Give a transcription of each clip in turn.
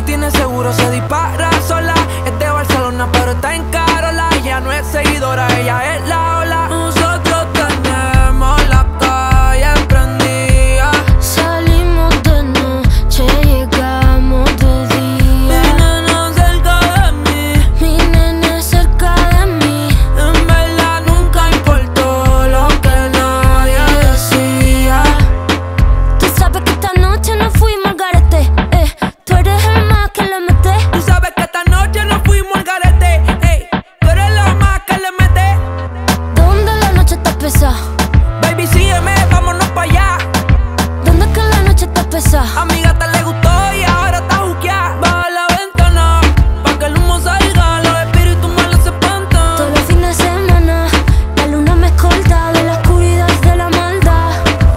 no tiene seguro, se dispara sola. Es de Barcelona, pero está en Carola. Ella no es seguidora, ella es la ola. Nosotros tenemos la calle prendida. Salimos de noche, llegamos de día. Mi nena cerca de mí, Mi nene cerca de mí. en verdad nunca importó lo que nadie decía. Tú sabes que esta noche nos fuimos al garete. Tú eres el más que le mete. Tú sabes que esta noche nos fuimos al garete. Ey, tú eres la más que le mete. ¿Dónde la noche está pesada? Baby, sígueme, vámonos pa' allá. ¿Dónde que la noche está pesada? Amiga, te le gustó y ahora está juqueada. Baja la ventana, pa' que el humo salga. Los espíritus malos se espantan. Todos los fines de semana la luna me escolta de la oscuridad de la maldad.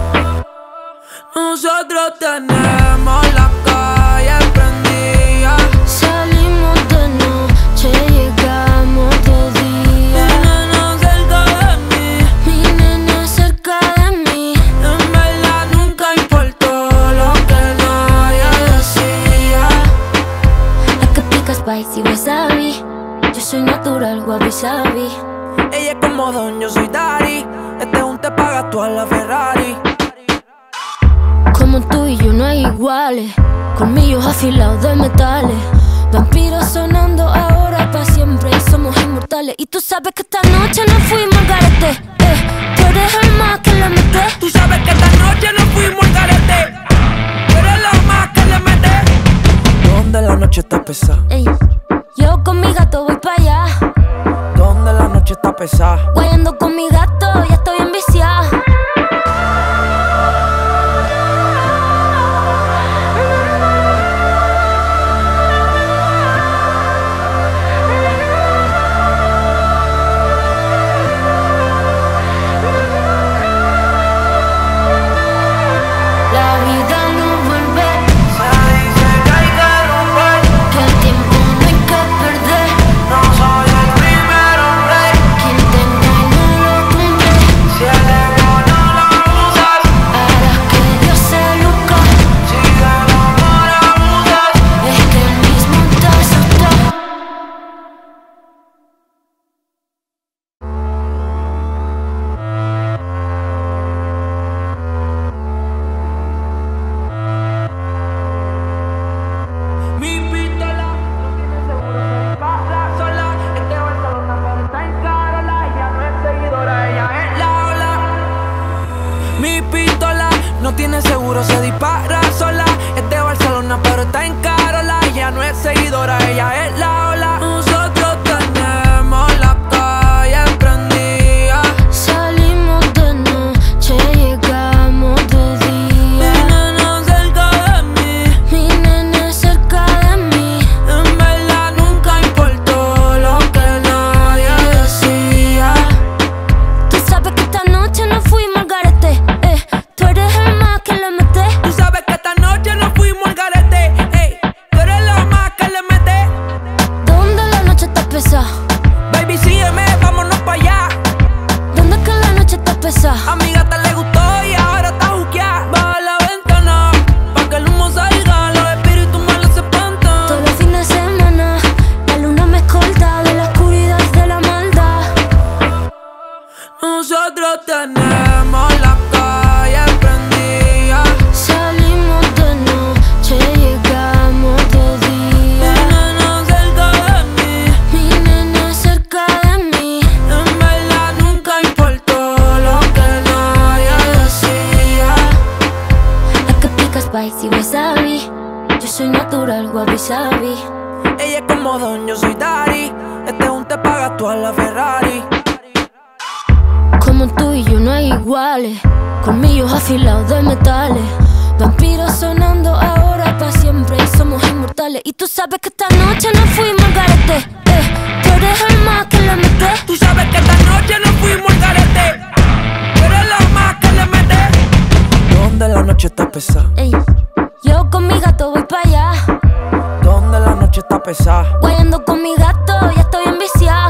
Nosotros tenemos la calle prendida. Salimos de noche, llegamos de día. Mi nena cerca de mí, Mi nene cerca de mí. en verdad nunca importó lo que nadie decía. La que pica spicy wasabi. Yo soy natural, wabi sabi. Ella es como Don, yo soy Dari. Este es un te paga tú a la Ferrari. Como tú y yo no hay iguales. Colmillos afilados de metales. Vampiros sonando ahora pa' siempre. Y somos inmortales. Y tú sabes que esta noche nos fuimos al garete. Tú eres el más que le mete. Tú sabes que esta noche nos fuimos al garete. Tú eres la más que le mete. ¿Dónde la noche está pesada? Ey, yo con mi gato voy pa' allá. ¿Dónde la noche está pesada? Guayando con mi gato, ya estoy enviciada. La vida no vuelve, Se dice que hay que romper. que el tiempo no hay que perder. No soy el primero rey. Quien tenga y no lo tumbe, Si el ego no lo usas, hará que Dios se luzca. si del amor abusas. Es que el mismo te asusta. Mi pistola no tiene seguro, se dispara sola. Es de Barcelona, pero está en Carola. Ella no es seguidora, ella es la ola. Mi pistola no tiene seguro, se dispara sola. Es de Barcelona, pero está en Carola. Ella no es seguidora, ella es la ola. Nosotros tenemos la calle prendida. Salimos de noche, llegamos de Mi día. nena cerca de mí, Mi nene cerca de mí. en verdad nunca importó lo que nadie decía. Tú sabes que esta noche nos fuimos al garete. Tú eres el más que le mete. Tú sabes que esta noche nos fuimos al garete. Ey, tú eres la más que le mete. ¿Dónde la noche está pesada? Baby, sígueme, vámonos pa' allá. ¿Dónde que la noche está pesada? Amiga, te le gustó y ahora está juqueada. Baja la ventana, pa' que el humo salga. Los espíritus malos se espantan. Todos los fines de semana la luna me escolta de la oscuridad de la maldad. Nosotros tenemos la calle prendida. Salimos de noche, llegamos de Mi día. nena cerca de mí, Mi nene cerca de mí. en verdad nunca importó lo que nadie decía. La que pica spicy wasabi. Yo soy natural, wabi sabi. Ella es como Don, yo soy Dari. Este es un te paga tú a la Ferrari. Como tú y yo no hay iguales. Colmillos afilados de metales. Vampiros sonando ahora pa' siempre. Y somos inmortales. Y tú sabes que esta noche nos fuimos al garete. Tú eres el más que le mete. Tú sabes que esta noche nos fuimos al garete. Tú eres la más que le mete. ¿Dónde la noche está pesada? Ey, yo con mi gato voy pa' allá. ¿Dónde la noche está pesada? Guayando con mi gato, ya estoy enviciada.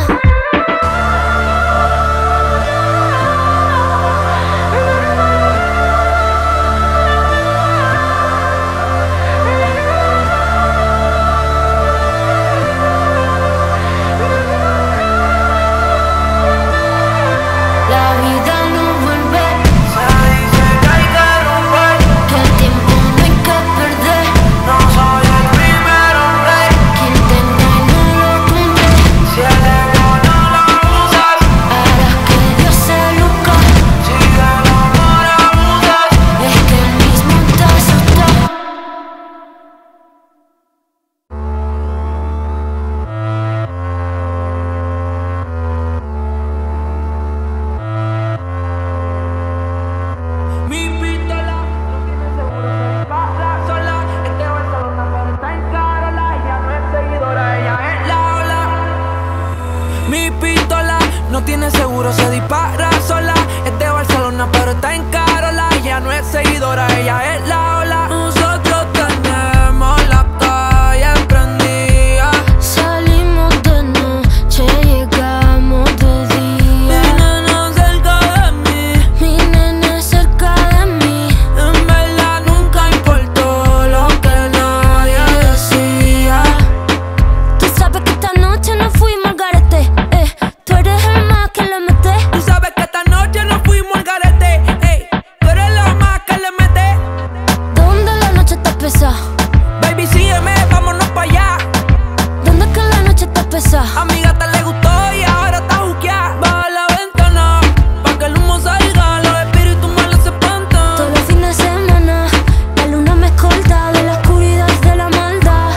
tiene seguro, se dispara sola. Es de Barcelona, pero está en Carola. Ella no es seguidora, ella es la ola. Nosotros tenemos la calle prendida. Salimos de noche, llegamos de día. Mi nena cerca de mí, Mi nene cerca de mí. en verdad nunca importó lo que nadie decía. Tú sabes que esta noche nos fuimos al garete. Tú eres el más que le mete. Tú sabes que esta noche nos fuimos al garete. Ey, tú eres la más que le mete. ¿Dónde la noche está pesada? Baby, sígueme, vámonos pa' allá. ¿Dónde es que la noche está pesada? A mi gata le gustó y ahora está juqueada. Baja la ventana, pa' que el humo salga. Los espíritus malos se espantan. Todos los fines de semana la luna me escolta de la oscuridad de la maldad.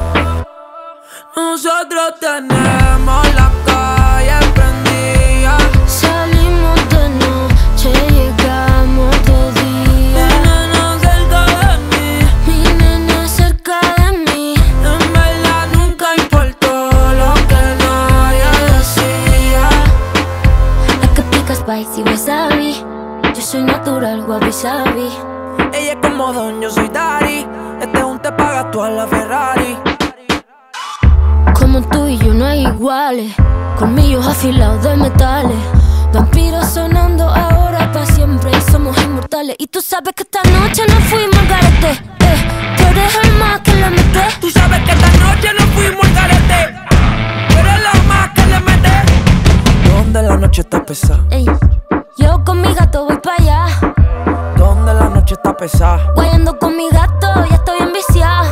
Nosotros tenemos la calle prendida. Salimos de noche, llegamos de día. Mi nena cerca de mí, Mi nene cerca de mí. en verdad nunca importó lo que nadie decía. La que pica spicy wasabi. Yo soy natural, wabi sabi. Ella es como Don, yo soy Daddy. Este es un te paga tú a la Ferrari. Como tú y yo no hay iguales. Colmillos afilados de metales. Vampiros sonando ahora pa' siempre. Y somos inmortales. Y tú sabes que esta noche nos fuimos al garete. Tú eres el más que le mete. Tú sabes que esta noche nos fuimos al garete. Tú eres la más que le mete. ¿Dónde la noche está pesada? Ey, yo con mi gato voy pa' allá. ¿Dónde la noche está pesada? Guayando con mi gato, ya estoy enviciada.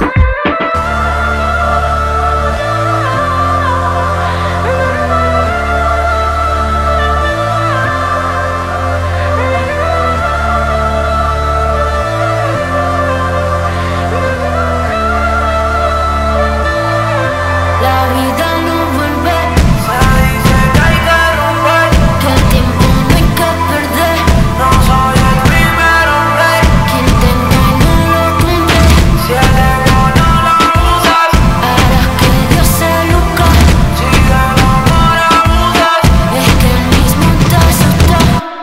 La vida no vuelve, Se dice que hay que romper. que el tiempo no hay que perder. No soy el primero rey. Quien te engaña lo cumple. Si el ego no lo usas, Harás que Dios se luzca. si del amor abusas. Es que el mismo te asusta.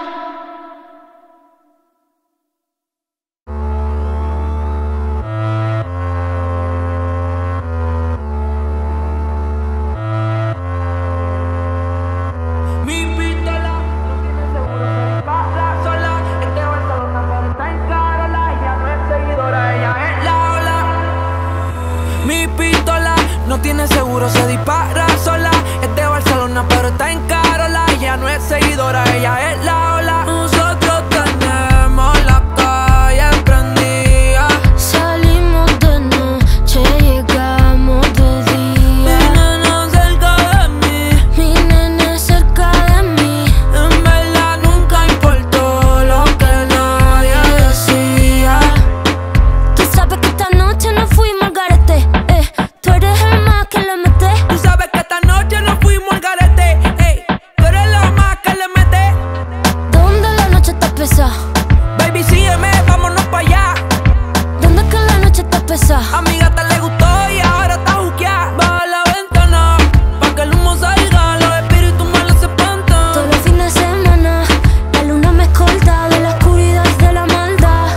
Mi pistola no tiene seguro, se dispara sola. Es de Barcelona, pero está en Carola. Ella no es seguidora, ella es la ola. Mi pistola no tiene seguro, se dispara sola. Es de Barcelona, pero está en Carola. Ella no es seguidora, ella es la ola. Nosotros tenemos la calle prendida. Salimos de noche, llegamos de Mi día. nena cerca de mí, Mi nene cerca de mí. en verdad nunca importó lo que nadie decía. Tú sabes que esta noche nos fuimos al garete. Tú eres el más que le mete. Tú sabes que esta noche nos fuimos al garete. Ey, tú eres la más que le mete. ¿Dónde la noche está pesada? Baby, sígueme, vámonos pa' allá. ¿Dónde es que la noche está pesada? A mi gata le gustó y ahora está juqueada. Baja la ventana, pa' que el humo salga. Los espíritus malos se espantan. Todos los fines de semana la luna me escolta de la oscuridad de la maldad.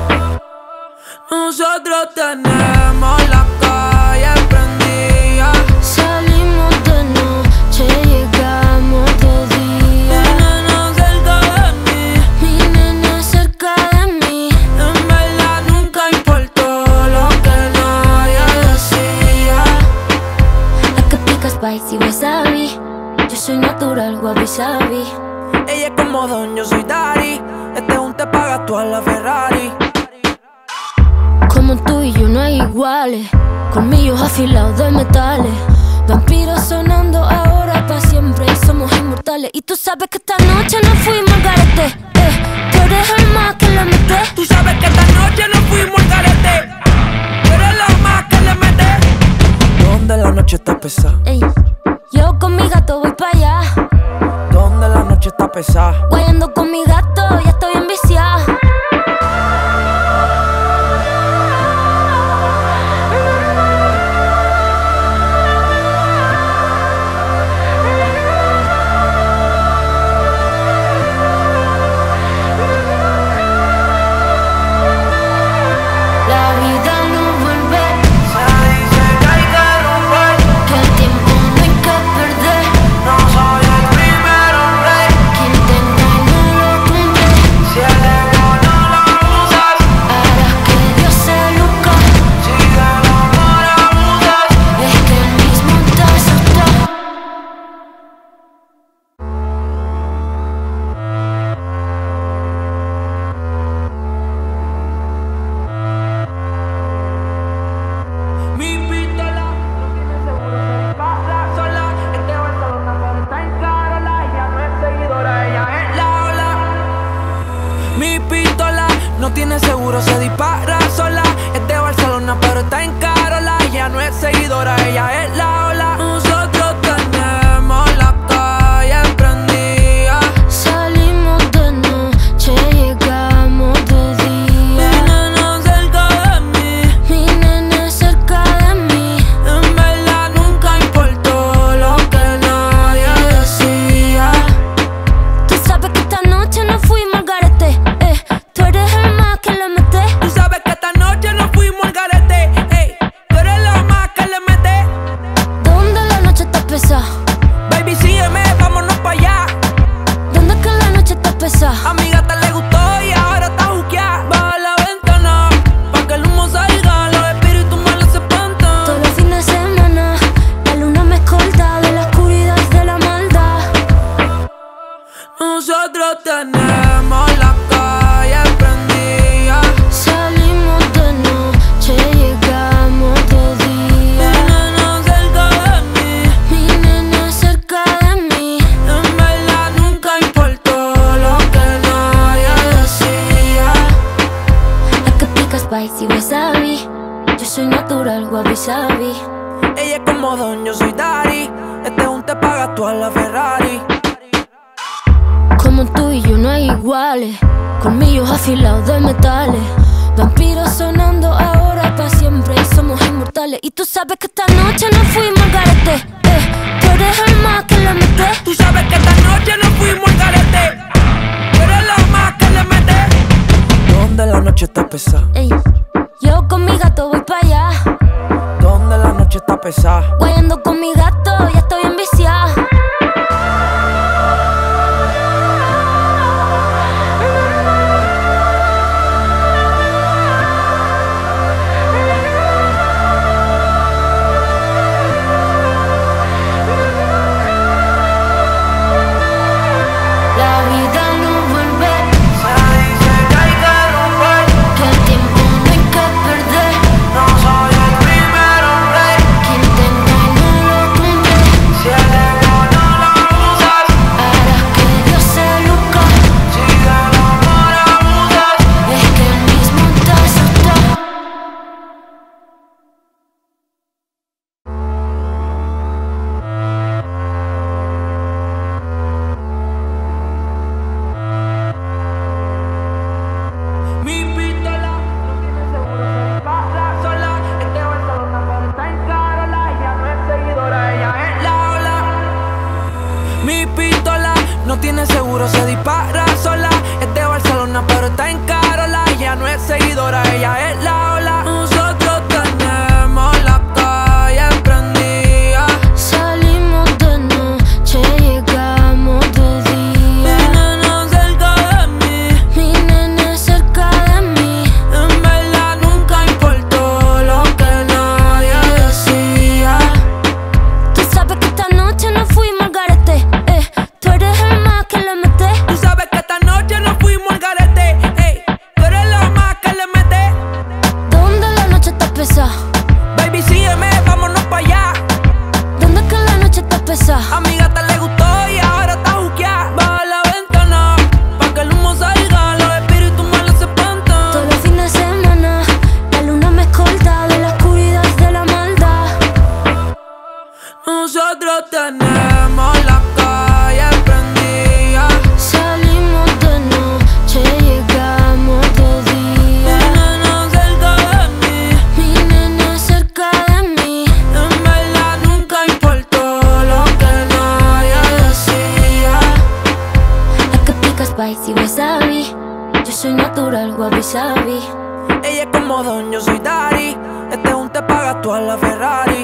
Nosotros tenemos la calle prendida. Salimos de noche, llegamos de Mi día. nena cerca de mí, Mi nene cerca de mí. en verdad nunca importó lo que nadie decía. La que pica spicy wasabi. Yo soy natural, wabi sabi. Ella es como Don, yo soy Daddy. Este es un te paga tú a la Ferrari. Como tú y yo no hay iguales. Colmillos afilados de metales. Vampiros sonando ahora pa' siempre. Y somos inmortales. Y tú sabes que esta noche nos fuimos al garete. Tú eres el más que le mete. Tú sabes que esta noche nos fuimos al garete. Tú eres la más que le mete. ¿Dónde la noche está pesada? Ey, yo con mi gato voy pa' allá. ¿Dónde la noche está pesada? Guayando con mi gato, ya estoy enviciada. tiene seguro, se dispara sola. Es de Barcelona, pero está en Carola. Ella no es seguidora, ella es la ola. Nosotros tenemos la calle prendida. Salimos de noche, llegamos de día. Mi nena cerca de mí, Mi nena cerca de mí. en verdad nunca importó lo que nadie decía. Tú sabes que esta noche nos fuimos al garete. Tú eres el más que le mete. Tú sabes que esta noche nos fuimos al garete. Ey, tú eres la más que le mete. ¿Dónde la noche está pesada? Baby, sígueme, vámonos pa' allá. ¿Dónde que la noche está pesada? A mi gata le gustó y ahora está juqueada. Baja la ventana, pa' que el humo salga. Los espíritus malos se espantan. Todos los fines de semana la luna me escolta de la oscuridad de la maldad. Nosotros tenemos la calle prendida. Salimos de noche, llegamos de día. Mi nena cerca de mí, Mi nena cerca de mí. en verdad nunca importó lo que nadie decía. La que pica spicy wasabi. Yo soy natural, wabi sabi. Ella es como Don, yo soy Dari. Este es un te paga tú a la Ferrari. Como tú y yo no hay iguales. Colmillos afilados de metales. Vampiros sonando ahora pa' siempre. Y somos inmortales. Y tú sabes que esta noche nos fuimos al garete. Tú eres el más que le mete. Tú sabes que esta noche nos fuimos al garete. Tú eres la más que le mete. ¿Dónde la noche está pesada? Ey, yo con mi gato voy pa' allá. ¿Dónde la noche está pesada? Guayando con mi gato, ya estoy enviciada. La vida no vuelve, Se dice que hay que romper. que el tiempo no hay que perder. No soy el primero rey. Quien tenga y no lo tumbe, Si el ego no lo usas, hará que Dios se luzca. si del amor abusas. Es que él mismo te asusta. Mi pistola no tiene seguro, se dispara sola. Es de Barcelona, pero está en Carola. Ella no es seguidora, ella es la ola. Mi pistola no tiene seguro, se dispara sola. Es de Barcelona, pero está en Carola. Ella no es seguidora, ella es la ola. Nosotros tenemos la calle prendida. Salimos de noche, llegamos de Mi día. nena cerca de mí, Mi nena cerca de mí. en verdad nunca importó lo que nadie decía. Tú sabes que esta noche nos fuimos al garete. Tú eres el más que le mete. Tú sabes que esta noche nos fuimos al garete. Ey, tú eres la más que le mete. ¿Dónde la noche está pesada? Baby, sígueme, vámonos pa' allá. ¿Dónde que la noche está pesada? A mi gata le gustó y ahora está juqueada. Baja la ventana, pa' que el humo salga. Los espíritus malos se espantan. Todos los fines de semana la luna me escolta de la oscuridad de la maldad. Nosotros tenemos la calle prendida. Salimos de noche, llegamos de Mi día. nena cerca de mí, Mi nena cerca de mí. en verdad nunca importó lo que nadie decía. La que pica spicy wasabi. Yo soy natural, wabi sabi. Ella es como Don, yo soy Dari. Este es un te paga tú a la Ferrari.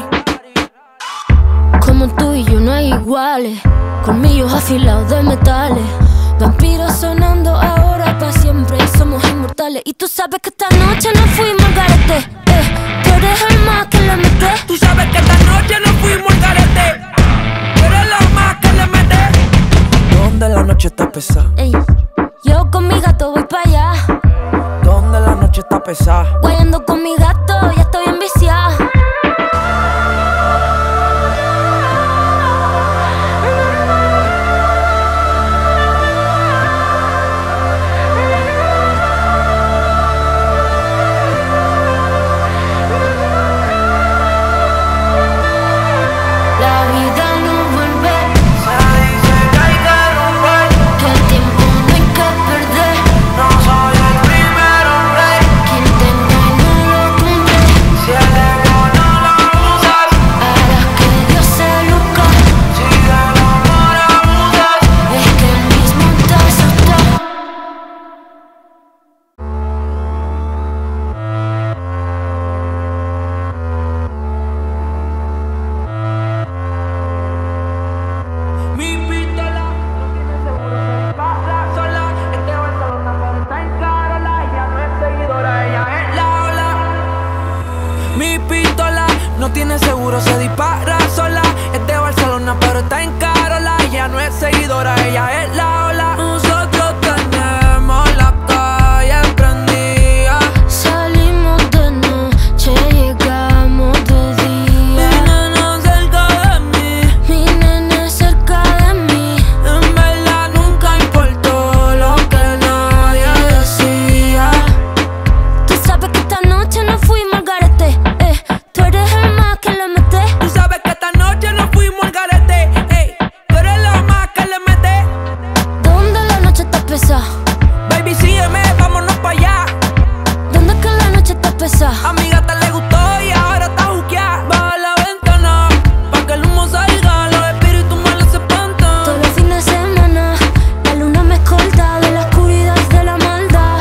Como tú y yo no hay iguales. Colmillos afilados de metales. Vampiros sonando ahora pa' siempre. Y somos inmortales. Y tú sabes que esta noche nos fuimos al garete. Tú eres el más que le mete. Tú sabes que esta noche nos fuimos al garete. Tú eres la más que le mete. ¿Dónde la noche está pesada? Ey, yo con mi gato voy pa' allá. ¿Dónde la noche está pesada? Guayando con mi gato, ya estoy enviciada. No tiene seguro, se dispara sola. Es de Barcelona, pero está en Carola. Ella no es seguidora, ella es la ola. Nosotros tenemos la calle prendida. Salimos de noche, llegamos de día. Mi nena cerca de mí, Mi nene cerca de mí. en verdad nunca importó lo que nadie decía. Tú sabes que esta noche nos fuimos al garete. Tú eres el más que le mete. Tú sabes que esta noche nos fuimos al garete. Ey, tú eres la más que le mete. ¿Dónde la noche está pesada? Baby, sígueme, vámonos pa' allá. ¿Dónde es que la noche está pesada? A mi gata le gustó y ahora está juqueada. Baja la ventana, pa' que el humo salga. Los espíritus malos se espantan. Todos los fines de semana la luna me escolta de la oscuridad de la maldad.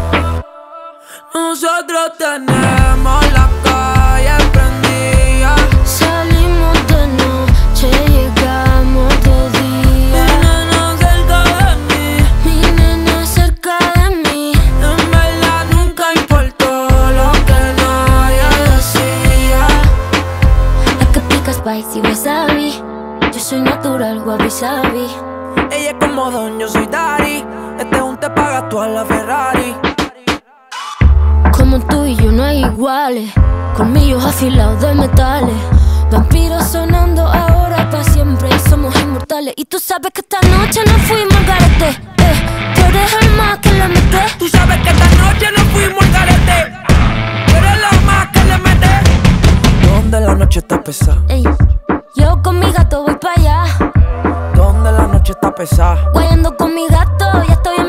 Nosotros tenemos la calle prendida. Salimos de noche, llegamos de día. Mi nena cerca de mí, Mi nene cerca de mí. en verdad nunca importó lo que nadie decía. La que pica spicy wasabi. Yo soy natural, wabi sabi. Ella es como Don, yo soy Dari. Este es un te pagas tú a la Ferrari. Como tú y yo no hay iguales. Colmillos afilados de metales. Vampiros sonando ahora para siempre. Y somos inmortales. Y tú sabes que esta noche nos fuimos al garete. Tú eres el más que le mete. Tú sabes que esta noche nos fuimos al garete. Tú eres la más que le mete. ¿Dónde la noche está pesada? Ey, yo con mi gato voy para allá. ¿Dónde la noche está pesada? Guayando con mi gato, ya estoy